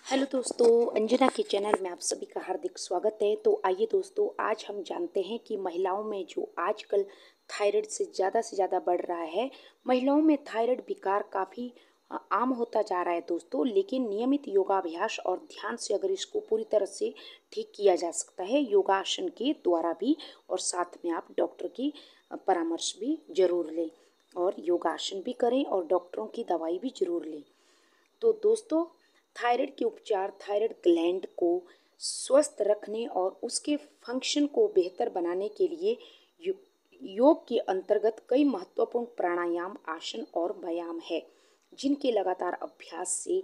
Hello दोस्तों, अंजना के channel में आप सभी का हार्दिक स्वागत है। तो आइए दोस्तों, आज हम जानते हैं कि महिलाओं में जो आजकल थायराइड से ज़्यादा बढ़ रहा है। महिलाओं में थायराइड विकार काफ़ी आम होता जा रहा है दोस्तों, लेकिन नियमित योगाभ्यास और ध्यान से अगर इसको पूरी तरह से ठीक किया जा सकता है, योगासन के द्वारा भी। और साथ में आप डॉक्टर की परामर्श भी जरूर लें और योगासन भी करें और डॉक्टरों की दवाई भी जरूर लें। तो दोस्तों, थायराइड के उपचार थायराइड ग्लैंड को स्वस्थ रखने और उसके फंक्शन को बेहतर बनाने के लिए योग के अंतर्गत कई महत्वपूर्ण प्राणायाम, आसन और व्यायाम है, जिनके लगातार अभ्यास से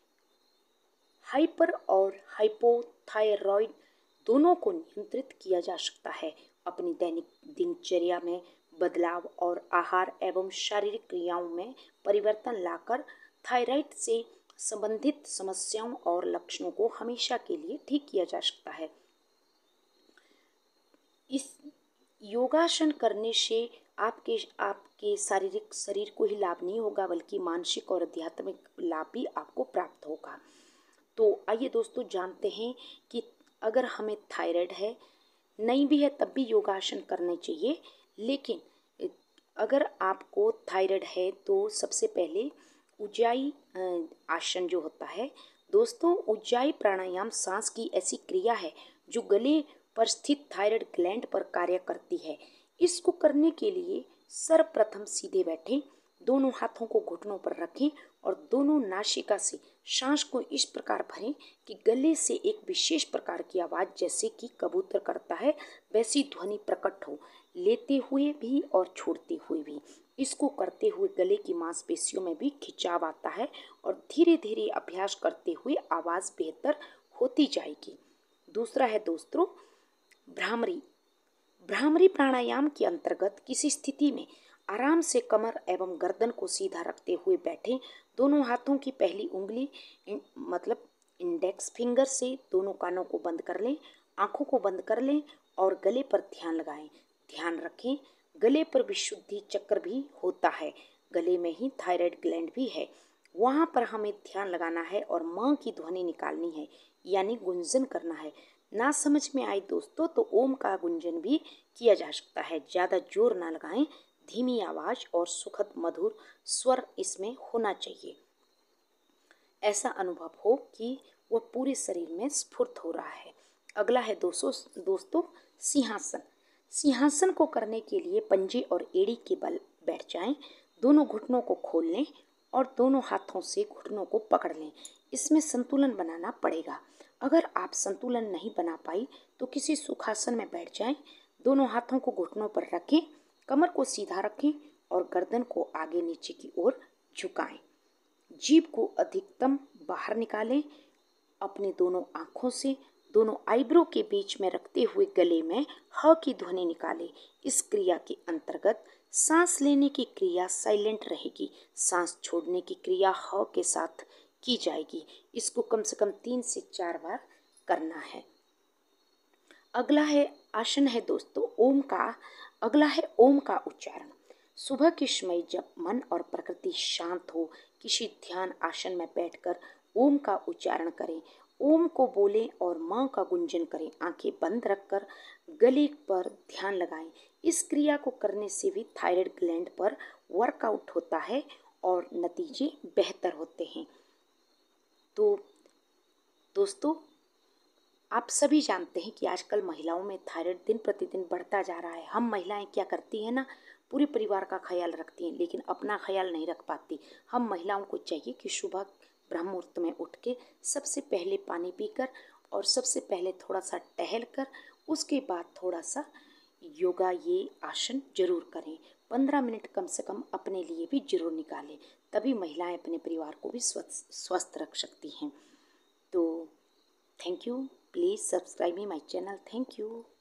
हाइपर और हाइपोथायरॉइड दोनों को नियंत्रित किया जा सकता है। अपनी दैनिक दिनचर्या में बदलाव और आहार एवं शारीरिक क्रियाओं में परिवर्तन लाकर थायराइड से संबंधित समस्याओं और लक्षणों को हमेशा के लिए ठीक किया जा सकता है। इस योगासन करने से आपके शारीरिक शरीर को ही लाभ नहीं होगा, बल्कि मानसिक और आध्यात्मिक लाभ भी आपको प्राप्त होगा। तो आइए दोस्तों, जानते हैं कि अगर हमें थायराइड है, नहीं भी है, तब भी योगासन करने चाहिए। लेकिन अगर आपको थायराइड है तो सबसे पहले उज्जाई आसन जो होता है दोस्तों, उज्जाई प्राणायाम सांस की ऐसी क्रिया है जो गले पर स्थित थायराइड ग्लैंड पर कार्य करती है। इसको करने के लिए सर्वप्रथम सीधे बैठें, दोनों हाथों को घुटनों पर रखें और दोनों नासिका से सांस को इस प्रकार भरें कि गले से एक विशेष प्रकार की आवाज़, जैसे कि कबूतर करता है वैसी ध्वनि प्रकट हो, लेते हुए भी और छोड़ते हुए भी। इसको करते हुए गले की मांसपेशियों में भी खिंचाव आता है और धीरे धीरे अभ्यास करते हुए आवाज़ बेहतर होती जाएगी। दूसरा है दोस्तों भ्रामरी। भ्रामरी प्राणायाम के अंतर्गत किसी स्थिति में आराम से कमर एवं गर्दन को सीधा रखते हुए बैठें। दोनों हाथों की पहली उंगली मतलब इंडेक्स फिंगर से दोनों कानों को बंद कर लें, आंखों को बंद कर लें और गले पर ध्यान लगाएं। ध्यान रखें, गले पर विशुद्धि चक्र भी होता है, गले में ही थायराइड ग्लैंड भी है, वहाँ पर हमें ध्यान लगाना है और माँ की ध्वनि निकालनी है, यानी गुंजन करना है। ना समझ में आए दोस्तों तो ओम का गुंजन भी किया जा सकता है। ज़्यादा जोर ना लगाएं, धीमी आवाज़ और सुखद मधुर स्वर इसमें होना चाहिए। ऐसा अनुभव हो कि वह पूरे शरीर में स्फूर्त हो रहा है। अगला है दोस्तों सिंहासन। सिंहासन को करने के लिए पंजे और एड़ी के बल बैठ जाएं, दोनों घुटनों को खोल लें और दोनों हाथों से घुटनों को पकड़ लें। इसमें संतुलन बनाना पड़ेगा। अगर आप संतुलन नहीं बना पाई तो किसी सुखासन में बैठ जाएं, दोनों हाथों को घुटनों पर रखें, कमर को सीधा रखें और गर्दन को आगे नीचे की ओर झुकाएं। जीभ को अधिकतम बाहर निकालें। अपनी दोनों आँखों से दोनों आईब्रो के बीच में रखते हुए गले में ह की ध्वनि निकालें। इस क्रिया के अंतर्गत सांस लेने की क्रिया साइलेंट रहेगी, सांस छोड़ने की क्रिया ह के साथ की जाएगी। इसको कम से कम 3 से 4 बार करना है। अगला है आसन है दोस्तों ओम का। अगला है ओम का उच्चारण। सुबह के समय जब मन और प्रकृति शांत हो, किसी ध्यान आसन में बैठकर ओम का उच्चारण करें। ओम को बोलें और माँ का गुंजन करें। आंखें बंद रखकर गले पर ध्यान लगाएं। इस क्रिया को करने से भी थायराइड ग्लैंड पर वर्कआउट होता है और नतीजे बेहतर होते हैं। तो दोस्तों, आप सभी जानते हैं कि आजकल महिलाओं में थायराइड दिन प्रतिदिन बढ़ता जा रहा है। हम महिलाएं क्या करती हैं ना, पूरे परिवार का ख्याल रखती हैं, लेकिन अपना ख्याल नहीं रख पाती। हम महिलाओं को चाहिए कि सुबह ब्रह्म मुहूर्त में उठ के सबसे पहले पानी पीकर और सबसे पहले थोड़ा सा टहल कर उसके बाद थोड़ा सा योगा ये आसन जरूर करें। 15 मिनट कम से कम अपने लिए भी जरूर निकालें, तभी महिलाएं अपने परिवार को भी स्वस्थ रख सकती हैं। तो thank you. Please subscribe me my channel. Thank you.